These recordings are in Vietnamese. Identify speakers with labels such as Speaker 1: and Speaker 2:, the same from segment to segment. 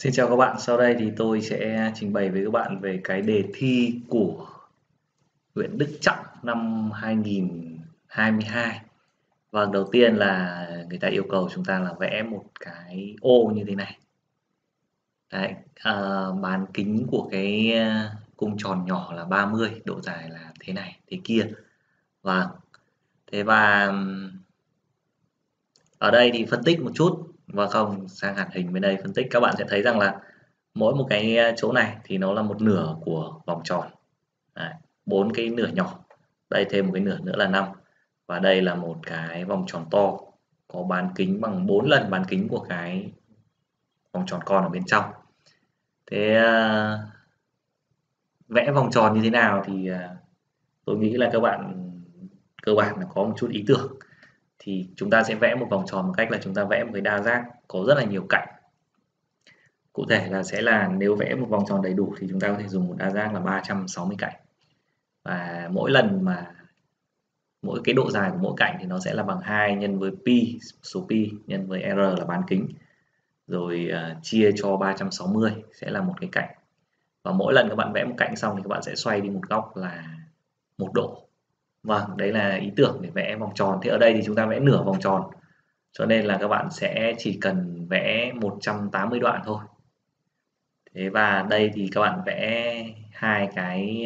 Speaker 1: Xin chào các bạn, sau đây thì tôi sẽ trình bày với các bạn về cái đề thi của huyện Đức Trọng năm 2022. Vâng, đầu tiên là người ta yêu cầu chúng ta là vẽ một cái ô như thế này. Đấy, bán kính của cái cung tròn nhỏ là 30, độ dài là thế này, thế kia. Vâng, thế và ở đây thì phân tích một chút, và không sang hẳn hình bên đây phân tích, các bạn sẽ thấy rằng là mỗi một cái chỗ này thì nó là một nửa của vòng tròn. Đấy, 4 cái nửa nhỏ, đây thêm một cái nửa nữa là 5, và đây là một cái vòng tròn to có bán kính bằng 4 lần bán kính của cái vòng tròn con ở bên trong. Thế vẽ vòng tròn như thế nào thì tôi nghĩ là các bạn cơ bản là có một chút ý tưởng. Thì chúng ta sẽ vẽ một vòng tròn một cách là chúng ta vẽ một cái đa giác có rất là nhiều cạnh. Cụ thể là sẽ là nếu vẽ một vòng tròn đầy đủ thì chúng ta có thể dùng một đa giác là 360 cạnh, và mỗi lần mà mỗi cái độ dài của mỗi cạnh thì nó sẽ là bằng 2 nhân với pi, số pi nhân với r là bán kính, rồi chia cho 360 sẽ là một cái cạnh, và mỗi lần các bạn vẽ một cạnh xong thì các bạn sẽ xoay đi một góc là 1 độ. Vâng, đấy là ý tưởng để vẽ vòng tròn. Thế ở đây thì chúng ta vẽ nửa vòng tròn, cho nên là các bạn sẽ chỉ cần vẽ 180 đoạn thôi. Thế và đây thì các bạn vẽ hai cái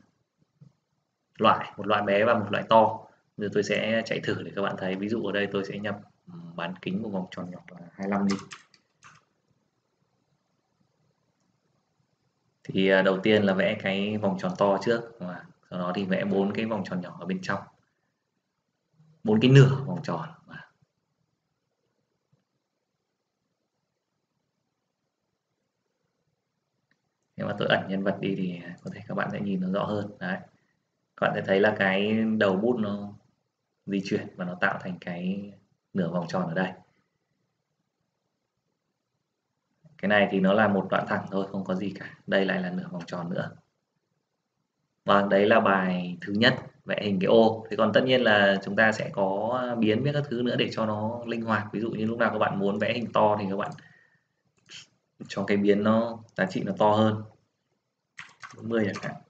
Speaker 1: loại, một loại bé và một loại to. Giờ tôi sẽ chạy thử để các bạn thấy. Ví dụ ở đây tôi sẽ nhập bán kính của vòng tròn nhỏ là 25 đi. Thì đầu tiên là vẽ cái vòng tròn to trước, và sau đó thì vẽ 4 cái vòng tròn nhỏ ở bên trong, 4 cái nửa vòng tròn. Nếu mà tôi ẩn nhân vật đi thì có thể các bạn sẽ nhìn nó rõ hơn. Đấy, các bạn sẽ thấy là cái đầu bút nó di chuyển và nó tạo thành cái nửa vòng tròn ở đây. Cái này thì nó là một đoạn thẳng thôi, không có gì cả. Đây lại là nửa vòng tròn nữa. Vâng, đấy là bài thứ nhất, vẽ hình cái ô. Thế còn tất nhiên là chúng ta sẽ có biến với các thứ nữa để cho nó linh hoạt. Ví dụ như lúc nào các bạn muốn vẽ hình to thì các bạn cho cái biến nó giá trị nó to hơn, 40 chẳng hạn,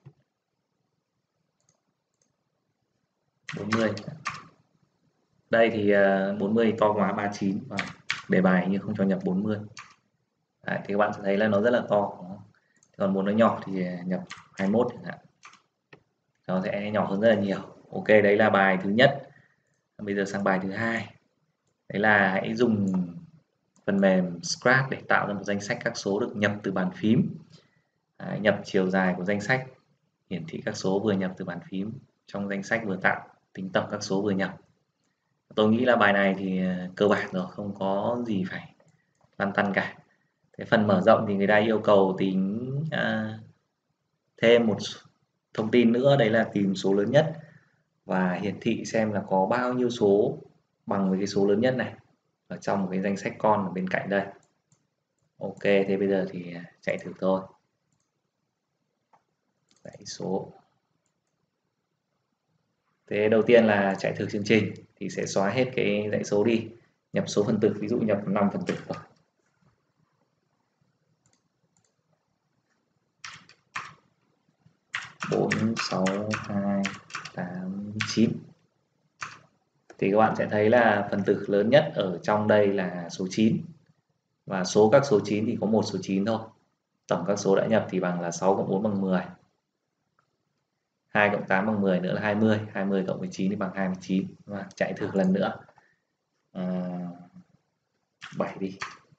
Speaker 1: 40. Đây thì 40 to quá 39, và đề bài như không cho nhập 40. Đấy, thì các bạn sẽ thấy là nó rất là to. Còn muốn nó nhỏ thì nhập 21 chẳng hạn, nó sẽ nhỏ hơn rất là nhiều. Ok, đấy là bài thứ nhất. Bây giờ sang bài thứ hai, đấy là hãy dùng phần mềm Scratch để tạo ra một danh sách các số được nhập từ bàn phím. Đấy, nhập chiều dài của danh sách, hiển thị các số vừa nhập từ bàn phím trong danh sách vừa tạo, tính tổng các số vừa nhập. Tôi nghĩ là bài này thì cơ bản rồi, không có gì phải lăn tăn cả. Cái phần mở rộng thì người ta yêu cầu tính thêm một thông tin nữa, đấy là tìm số lớn nhất và hiển thị xem là có bao nhiêu số bằng với cái số lớn nhất này ở trong một cái danh sách con ở bên cạnh đây. Ok, thế bây giờ thì chạy thử thôi. Dãy số. Thế đầu tiên là chạy thử chương trình thì sẽ xóa hết cái dãy số đi, nhập số phần tử, ví dụ nhập 5 phần tử vào. 4, 6, 2, 8, 9. Thì các bạn sẽ thấy là phần tử lớn nhất ở trong đây là số 9. Và số các số 9 thì có một số 9 thôi. Tổng các số đã nhập thì bằng là 6 cộng 4 bằng 10. 2 cộng 8 bằng 10 nữa là 20. 20 cộng với 9 thì bằng 29. Và chạy thử lần nữa. 7 đi.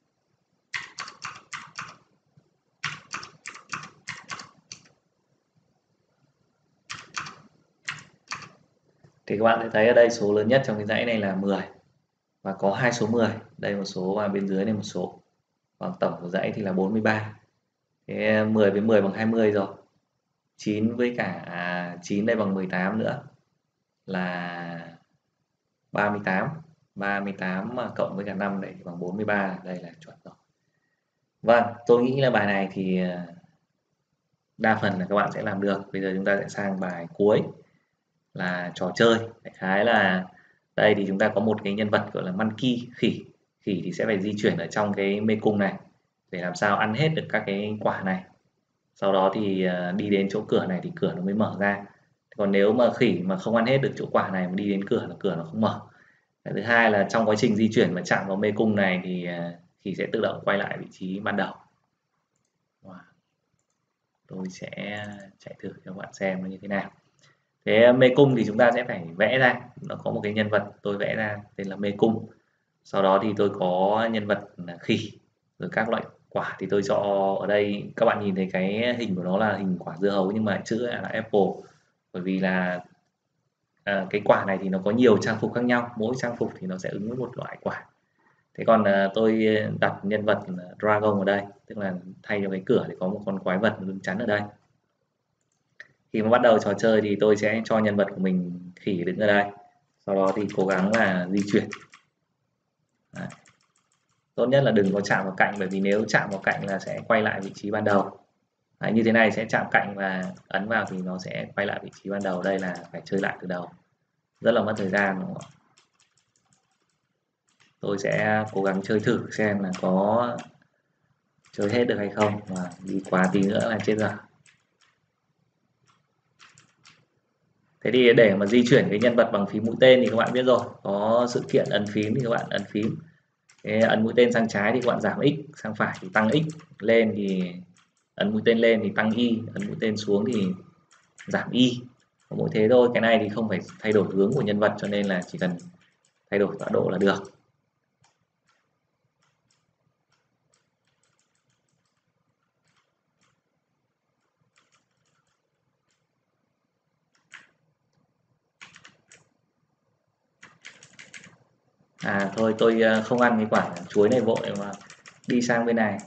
Speaker 1: Thì các bạn sẽ thấy ở đây số lớn nhất trong cái dãy này là 10. Và có hai số 10. Đây một số và bên dưới này một số. Và tổng của dãy thì là 43. Thế 10 với 10 bằng 20 rồi. 9 với cả 9 đây bằng 18 nữa là 38. 38 mà cộng với cả 5 này thì bằng 43. Đây là chuẩn rồi. Vâng, tôi nghĩ là bài này thì đa phần là các bạn sẽ làm được. Bây giờ chúng ta sẽ sang bài cuối là trò chơi. Đại khái là đây thì chúng ta có một cái nhân vật gọi là monkey, khỉ. Khỉ thì sẽ phải di chuyển ở trong cái mê cung này. để làm sao ăn hết được các cái quả này. Sau đó thì đi đến chỗ cửa này thì cửa nó mới mở ra. Còn nếu mà khỉ mà không ăn hết được chỗ quả này mà đi đến cửa là cửa nó không mở. Cái thứ hai là trong quá trình di chuyển mà chạm vào mê cung này thì khỉ sẽ tự động quay lại vị trí ban đầu. Tôi sẽ chạy thử cho các bạn xem nó như thế nào. Thế mê cung thì chúng ta sẽ phải vẽ ra, nó có một cái nhân vật tôi vẽ ra tên là mê cung. Sau đó thì tôi có nhân vật là khỉ, rồi các loại quả thì tôi cho ở đây. Các bạn nhìn thấy cái hình của nó là hình quả dưa hấu nhưng mà chữ là apple, bởi vì là cái quả này thì nó có nhiều trang phục khác nhau, mỗi trang phục thì nó sẽ ứng với một loại quả. Thế còn tôi đặt nhân vật dragon ở đây, tức là thay cho cái cửa thì có một con quái vật đứng chắn ở đây. Khi mà bắt đầu trò chơi thì tôi sẽ cho nhân vật của mình khỉ đứng ở đây, sau đó thì cố gắng là di chuyển. Đấy. Tốt nhất là đừng có chạm vào cạnh, bởi vì nếu chạm vào cạnh là sẽ quay lại vị trí ban đầu. Đấy, như thế này sẽ chạm cạnh và ấn vào thì nó sẽ quay lại vị trí ban đầu. Đây là phải chơi lại từ đầu, rất là mất thời gian đúng không ạ? Tôi sẽ cố gắng chơi thử xem là có chơi hết được hay không, và đi quá tí nữa là chết rồi. Thế thì để mà di chuyển cái nhân vật bằng phím mũi tên thì các bạn biết rồi, có sự kiện ấn phím thì các bạn ấn phím. Thế ấn mũi tên sang trái thì các bạn giảm x, sang phải thì tăng x, lên thì ấn mũi tên lên thì tăng y, ấn mũi tên xuống thì giảm y. Có mỗi thế thôi, cái này thì không phải thay đổi hướng của nhân vật, cho nên là chỉ cần thay đổi tọa độ là được. Thôi tôi không ăn cái quả chuối này vội mà đi sang bên này.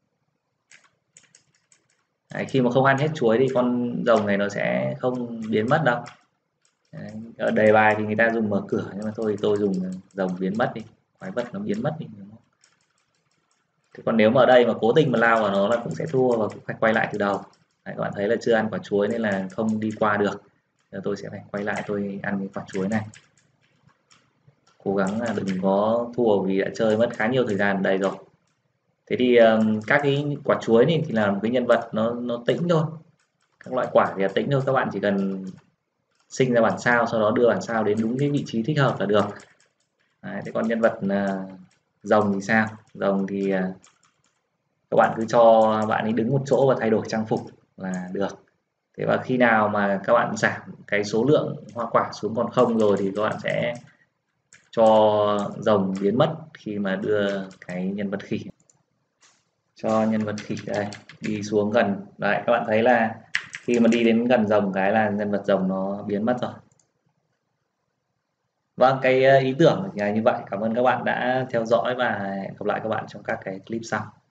Speaker 1: Đấy, khi mà không ăn hết chuối thì con rồng này nó sẽ không biến mất đâu. Đấy, ở đề bài thì người ta dùng mở cửa, nhưng mà thôi tôi dùng rồng biến mất đi, quái vật nó biến mất đi. Thế còn nếu mà ở đây mà cố tình mà lao vào nó là cũng sẽ thua và cũng phải quay lại từ đầu. Đấy, các bạn thấy là chưa ăn quả chuối nên là không đi qua được. Giờ tôi sẽ phải quay lại tôi ăn cái quả chuối này. Cố gắng là đừng có thua vì đã chơi mất khá nhiều thời gian ở đây rồi. Thế thì các cái quả chuối này thì là một cái nhân vật nó tĩnh thôi. Các loại quả thì là tĩnh thôi, các bạn chỉ cần sinh ra bản sao, sau đó đưa bản sao đến đúng cái vị trí thích hợp là được. Đấy, thế còn nhân vật rồng thì sao? Rồng thì các bạn cứ cho bạn ấy đứng một chỗ và thay đổi trang phục là được. Thế và khi nào mà các bạn giảm cái số lượng hoa quả xuống còn không rồi thì các bạn sẽ cho rồng biến mất khi mà đưa cái nhân vật khỉ. Cho nhân vật khỉ đây đi xuống gần. Đấy, các bạn thấy là khi mà đi đến gần rồng cái là nhân vật rồng nó biến mất rồi. Vâng, cái ý tưởng là như vậy. Cảm ơn các bạn đã theo dõi và hẹn gặp lại các bạn trong các cái clip sau.